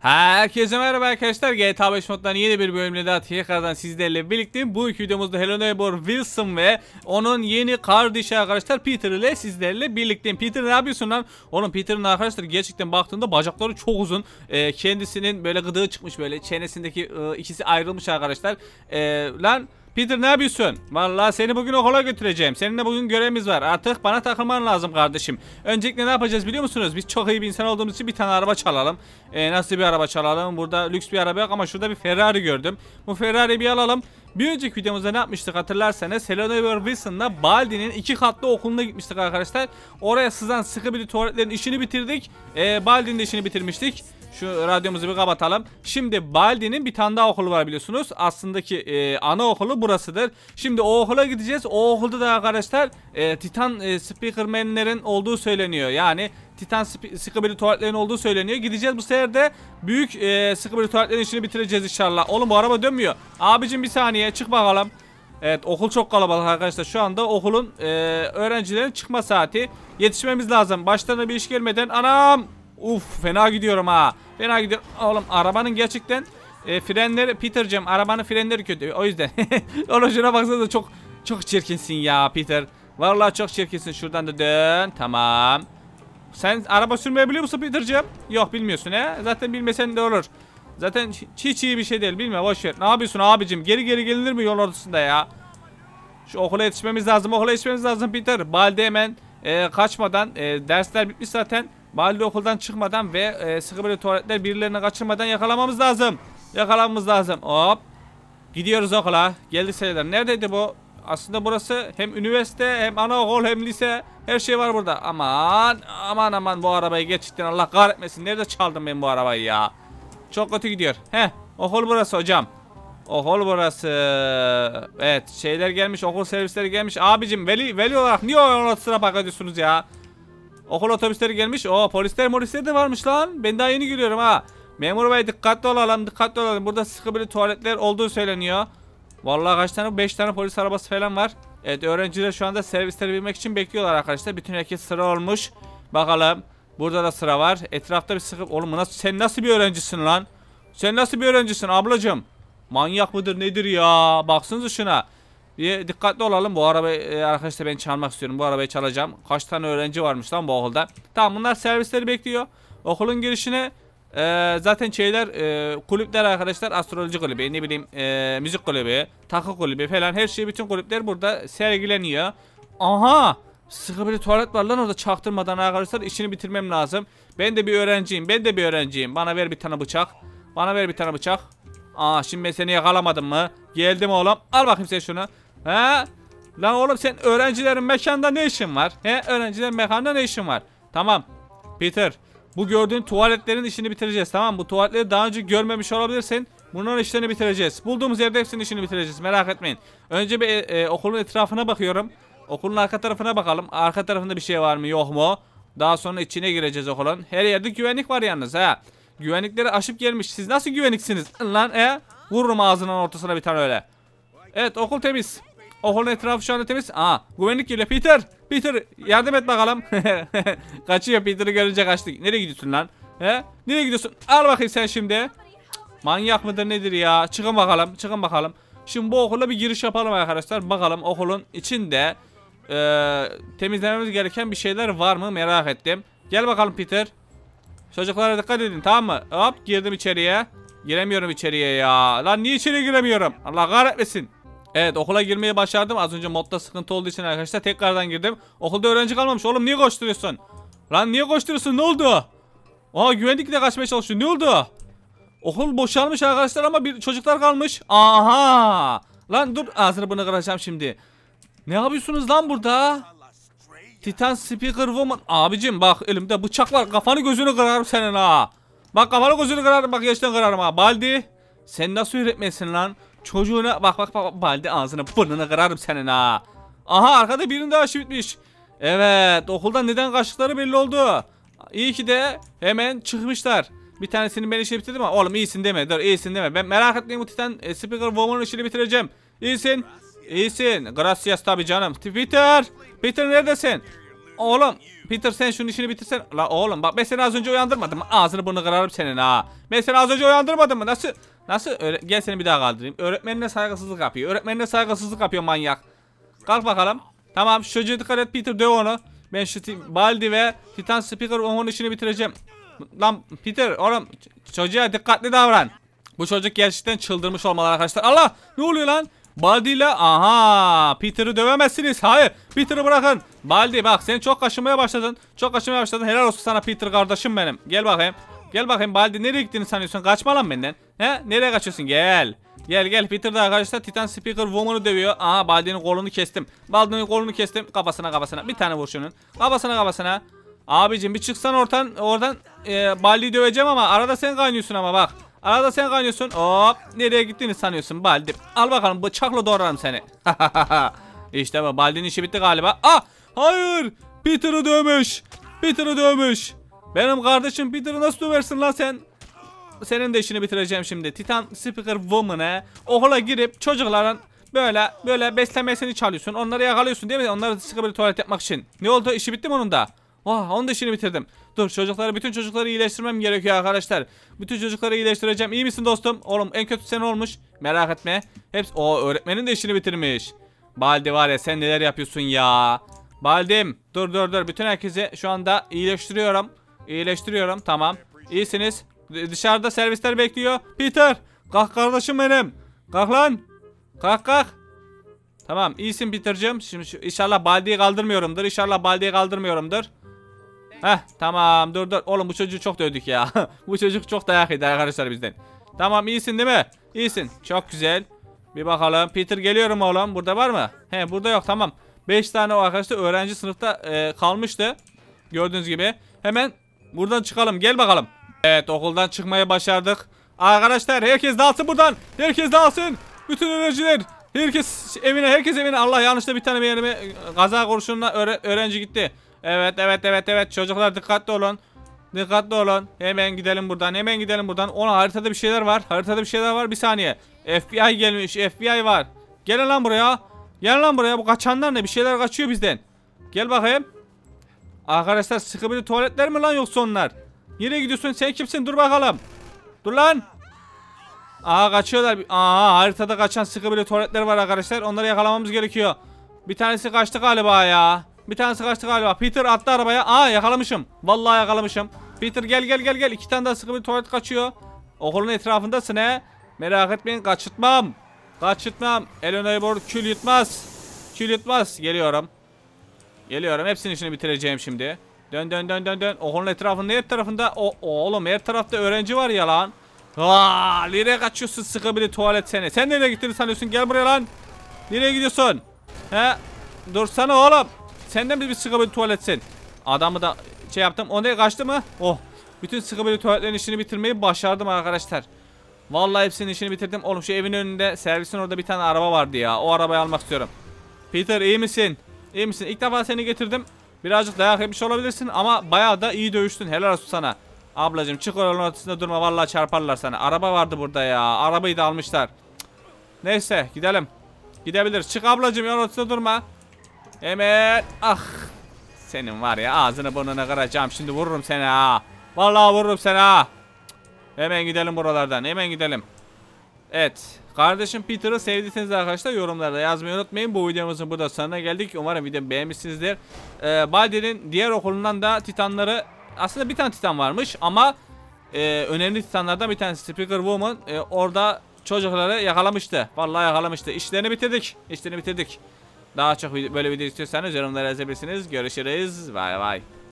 Herkese merhaba arkadaşlar. GTA 5 moddan yeni bir bölümle daha tekrardan sizlerle birlikteyim. Bu videomuzda Hello Neighbor Wilson ve onun yeni kardeşi arkadaşlar Peter ile sizlerle birlikteyim. Peter ne yapıyorsun lan? Oğlum Peter'ın arkadaşlar gerçekten baktığında bacakları çok uzun. Kendisinin böyle gıdığı çıkmış, böyle çenesindeki ikisi ayrılmış arkadaşlar. Lan Peter ne yapıyorsun? Vallahi seni bugün okula götüreceğim. Seninle bugün görevimiz var. Artık bana takılman lazım kardeşim. Öncelikle ne yapacağız biliyor musunuz? Biz çok iyi bir insan olduğumuz için bir tane araba çalalım. Nasıl bir araba çalalım? Burada lüks bir araba yok ama şurada bir Ferrari gördüm. Bu Ferrari'yi bir alalım. Bir önceki videomuzda ne yapmıştık hatırlarsanız, Hello Neighbor Wilson'la Baldi'nin 2 katlı okuluna gitmiştik arkadaşlar. Oraya sızan sıkı bir tuvaletlerin işini bitirdik. Baldi'nin de işini bitirmiştik. Şu radyomuzu bir kapatalım. Şimdi Baldi'nin bir tane daha okulu var biliyorsunuz. Aslında ki ana okulu burasıdır. Şimdi o okula gideceğiz. O okulda da arkadaşlar Titan Speakerman'lerin olduğu söyleniyor. Yani Titan sıkı tuvaletlerin olduğu söyleniyor. Gideceğiz bu sefer de büyük sıkı tuvaletlerin işini bitireceğiz inşallah. Oğlum bu araba dönmüyor. Abicim bir saniye çık bakalım. Evet, okul çok kalabalık arkadaşlar. Şu anda okulun öğrencilerin çıkma saati. Yetişmemiz lazım. Başlarına bir iş gelmeden. Anam! Uf, fena gidiyorum ha. Fena gidiyorum. Oğlum arabanın gerçekten frenleri, Peter'cığım arabanın frenleri kötü. O yüzden. Oğlum şuna baksanıza, çok çirkinsin ya Peter. Vallahi çok çirkinsin. Şuradan da dön. Tamam. Sen araba sürmeyi biliyor musun Peter'cığım? Yok, bilmiyorsun he. Zaten bilmesen de olur. Zaten hiç iyi bir şey değil. Bilme, boş ver. Ne yapıyorsun abicim? Geri gelinir mi yol ortasında ya? Şu okula yetişmemiz lazım. Okula yetişmemiz lazım Peter. Baldi hemen kaçmadan, dersler bitmiş zaten. Baldi okuldan çıkmadan ve sıkı böyle tuvaletler birilerini kaçırmadan yakalamamız lazım. Yakalamamız lazım. Hop. Gidiyoruz okula. Geldi sayılar. Neredeydi bu? Aslında burası hem üniversite hem anaokul hem lise. Her şey var burada. Aman bu arabayı gerçekten Allah kahretmesin. Nerede çaldım ben bu arabayı ya? Çok kötü gidiyor. Okul burası hocam. Okul burası. Evet, şeyler gelmiş, okul servisleri gelmiş. Abicim veli olarak niye o sıra park ediyorsunuz ya? Okul otobüsleri gelmiş. Polisler de varmış lan. Ben daha yeni görüyorum ha. Memur bey dikkatli olalım. Burada sıkı bir tuvaletler olduğu söyleniyor. Vallahi kaç tane? 5 tane polis arabası falan var. Evet, öğrenciler şu anda servisleri binmek için bekliyorlar arkadaşlar. Bütün herkes sıra olmuş. Bakalım. Burada da sıra var. Etrafta bir sıkı... Oğlum sen nasıl bir öğrencisin lan? Sen nasıl bir öğrencisin ablacığım? Manyak mıdır nedir ya? Baksanıza şuna. Bir dikkatli olalım. Bu arabayı arkadaşlar ben çalmak istiyorum. Bu arabayı çalacağım. Kaç tane öğrenci varmış lan bu okulda. Tamam, bunlar servisleri bekliyor. Okulun girişine zaten kulüpler arkadaşlar. Astroloji kulübü, ne bileyim müzik kulübü, takı kulübü falan, her şey, bütün kulüpler burada sergileniyor. Aha! Sıkı bir tuvalet var lan orada, çaktırmadan arkadaşlar işini bitirmem lazım. Ben de bir öğrenciyim. Bana ver bir tane bıçak. Şimdi ben seni yakalamadım mı? Geldim oğlum. Al bakayım sen şunu. Lan oğlum, sen öğrencilerin mekanda ne işin var? Öğrencilerin mekanda ne işin var? Tamam. Peter, bu gördüğün tuvaletlerin işini bitireceğiz, tamam. Bu tuvaletleri daha önce görmemiş olabilirsin. Bunların işlerini bitireceğiz. Bulduğumuz yerde hepsinin işini bitireceğiz. Merak etmeyin. Önce bir okulun etrafına bakıyorum. Okulun arka tarafına bakalım. Arka tarafında bir şey var mı yok mu? Daha sonra içine gireceğiz okulun. Her yerde güvenlik var yalnız ha. Güvenlikleri aşıp gelmiş. Siz nasıl güvenliksiniz lan? Vururum ağzının ortasına bir tane öyle. Evet, okul temiz. Okulun etrafı şu anda temiz. Güvenlik geliyor. Peter yardım et bakalım. Kaçıyor, Peter'ı görünce kaçtı. Nereye gidiyorsun lan? Nereye gidiyorsun? Al bakayım sen şimdi. Manyak mıdır nedir ya? Çıkın bakalım. Şimdi bu okula bir giriş yapalım arkadaşlar. Bakalım okulun içinde temizlememiz gereken bir şeyler var mı, merak ettim. Gel bakalım Peter. Çocuklara dikkat edin, tamam mı? Hop, girdim içeriye. Giremiyorum içeriye ya. Lan niye içeri giremiyorum? Allah kahretmesin. Evet, okula girmeyi başardım. Az önce modda sıkıntı olduğu için arkadaşlar tekrardan girdim. Okulda öğrenci kalmamış. Oğlum niye koşturuyorsun? Lan niye koşturuyorsun? Ne oldu? Güvenlik de kaçmaya çalışıyor. Ne oldu? Okul boşalmış arkadaşlar ama çocuklar kalmış. Aha! Lan dur, ağzını bunu kıracağım şimdi. Ne yapıyorsunuz lan burada? Titan Speaker Woman. Abicim bak, elimde bıçak var. Kafanı gözünü kırarım senin ha. Bak, kafanı gözünü kırarım. Bak, gerçekten kırarım ha. Baldi, sen nasıl öğretmensin lan? Çocuğuna bak Baldi, ağzını burnunu kırarım senin ha. Aha, arkada birinin daha işi bitmiş. Evet, okuldan neden kaçtıkları belli oldu. İyi ki de hemen çıkmışlar. Bir tanesinin ben işini bitirdim ama oğlum iyisin deme. Dur, iyisin deme. Ben merak etmeyin, bu Titan Speaker Woman'ın işini bitireceğim. İyisin. Gracias tabi canım. Peter neredesin? Oğlum Peter sen şunun işini bitirsen. La oğlum bak ben seni az önce uyandırmadım mı? Ağzını burnunu kırarım senin ha. Ben seni az önce uyandırmadım mı? Nasıl? Gel seni bir daha kaldırayım. Öğretmenine saygısızlık yapıyor. Öğretmenine saygısızlık yapıyor manyak. Kalk bakalım. Tamam şu çocuğa dikkat et Peter, döv onu. Ben şu Baldi ve Titan Speaker onun işini bitireceğim. Lan Peter oğlum çocuğa dikkatli davran. Bu çocuk gerçekten çıldırmış olmalı arkadaşlar. Allah ne oluyor lan? Baldi ile aha Peter'ı dövemezsiniz. Hayır Peter'ı bırakın. Baldi bak sen çok kaşınmaya başladın. Çok kaşınmaya başladın. Helal olsun sana Peter kardeşim benim. Gel bakayım. Gel bakayım Baldi nereye gittiğini sanıyorsun? Kaçma lan benden. He? Nereye kaçıyorsun? Gel. Gel Peter da arkadaşlar Titan Speaker Woman'ı dövüyor. Aha Baldi'nin kolunu kestim. Baldi'nin kolunu kestim. Kafasına. Bir tane vur şunun. Kafasına. Abicim bir çıksan oradan Baldi'yi döveceğim ama arada sen kaynıyorsun ama bak. Arada sen kaynıyorsun. Hop. Nereye gittiğini sanıyorsun Baldi. Al bakalım bıçakla doğrarım seni. İşte bu. Baldi'nin işi bitti galiba. Ah! Hayır! Peter'ı dövmüş. Benim kardeşim Peter'ı nasıl döversin lan sen? Senin de işini bitireceğim şimdi. Titan Speaker Woman'e okula girip çocukların böyle beslemesini çalıyorsun. Onları yakalıyorsun değil mi? Onları sıkı bir tuvalet yapmak için. Ne oldu? İşi bitti mi onun da? Vah, onun da işini bitirdim. Dur bütün çocukları iyileştirmem gerekiyor arkadaşlar. Bütün çocukları iyileştireceğim. İyi misin dostum? Oğlum en kötü sen olmuş. Merak etme. Hepsi öğretmenin de işini bitirmiş. Baldi var ya sen neler yapıyorsun ya. Baldim dur. Bütün herkesi şu anda iyileştiriyorum. Tamam. İyisiniz. Dışarıda servisler bekliyor. Peter kalk kardeşim benim. Kalk lan. Kalk. Tamam iyisin Peter'cığım. Şimdi inşallah Baldi'yi kaldırmıyorumdur. Heh tamam dur. Oğlum bu çocuğu çok dövdük ya. Bu çocuk çok dayak yedi arkadaşlar bizden. Tamam iyisin değil mi? İyisin. Çok güzel. Bir bakalım. Peter geliyorum oğlum. Burada var mı? He burada yok tamam. 5 tane o arkadaşlar öğrenci sınıfta kalmıştı. Gördüğünüz gibi. Hemen buradan çıkalım. Gel bakalım. Evet okuldan çıkmayı başardık. Arkadaşlar herkes dağılsın buradan. Herkes dağılsın. Bütün öğrenciler. Herkes evine. Allah yanlışlıkla bir tane yerime kaza kurşunla öğrenci gitti. Evet. Çocuklar dikkatli olun. Hemen gidelim buradan. Ona haritada bir şeyler var. Bir saniye. FBI gelmiş. FBI var. Gelin lan buraya. Bu kaçanlar ne? Bir şeyler kaçıyor bizden. Gel bakayım. Arkadaşlar sıkı bir tuvaletler mi lan yoksa onlar? Nereye gidiyorsun? Sen kimsin? Dur bakalım. Dur lan. Aha kaçıyorlar. Aha haritada kaçan sıkı bir tuvaletler var arkadaşlar. Onları yakalamamız gerekiyor. Bir tanesi kaçtı galiba ya. Peter attı arabaya. Aa yakalamışım. Vallahi yakalamışım. Peter gel. 2 tane daha sıkı bir tuvalet kaçıyor. Okulun etrafındasın he. Merak etmeyin kaçırtmam. Eleanor kül yutmaz. Geliyorum. Hepsinin işini bitireceğim şimdi. Dön. Okulun etrafında her tarafında. Oğlum her tarafta öğrenci var ya lan. Nereye kaçıyorsun sıkı bir tuvalet seni. Sen nereye gittiğini sanıyorsun? Gel buraya lan. Nereye gidiyorsun? He? Dursana oğlum. Senden bir sıkı bir tuvaletsin. Adamı da şey yaptım. O ne kaçtı mı? Oh. Bütün sıkı bir tuvaletlerin işini bitirmeyi başardım arkadaşlar. Vallahi hepsinin işini bitirdim. Oğlum şu evin önünde servisin orada bir tane araba vardı ya. O arabayı almak istiyorum. Peter iyi misin? İlk defa seni getirdim. Birazcık dayak yemiş olabilirsin ama bayağı da iyi dövüştün. Helal olsun sana. Ablacığım çık yolun ortasında durma. Vallahi çarparlar sana. Araba vardı burada ya. Arabayı da almışlar. Neyse gidelim. Gidebiliriz. Çık ablacığım yolun ortasında durma. Hemen. Ah. Senin var ya ağzını burnunu kıracağım. Şimdi vururum seni ha. Vallahi vururum seni ha. Hemen gidelim buralardan. Evet. Kardeşim Peter'ı sevdiyseniz arkadaşlar yorumlarda yazmayı unutmayın. Bu videomuzun burada sonuna geldik. Umarım videomu beğenmişsinizdir. Baldi'nin diğer okulundan da titanları, aslında bir tane titan varmış ama önemli titanlardan bir tanesi Speaker Woman orada çocukları yakalamıştı. Vallahi yakalamıştı. İşlerini bitirdik. Daha çok böyle video istiyorsanız yorumlara yazabilirsiniz. Görüşürüz. Bay bay.